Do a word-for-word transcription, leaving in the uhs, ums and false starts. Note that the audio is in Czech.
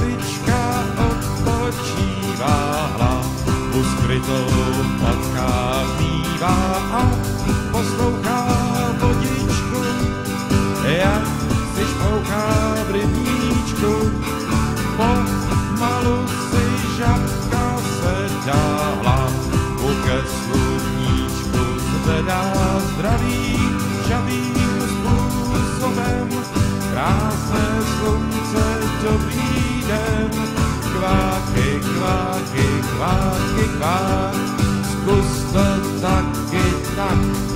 babička odpočívá, hlavu skrytou v patkách mívá a poslouchá vodičku, jak si špouchá v rybníčku. Pomalu si žabka sedá, hlavu ke sluníčku zvedá zdravým, žavým způsobem. Krásné slunce, dobrý den, kváky, kváky, kváky, kvák, zkus to taky tak.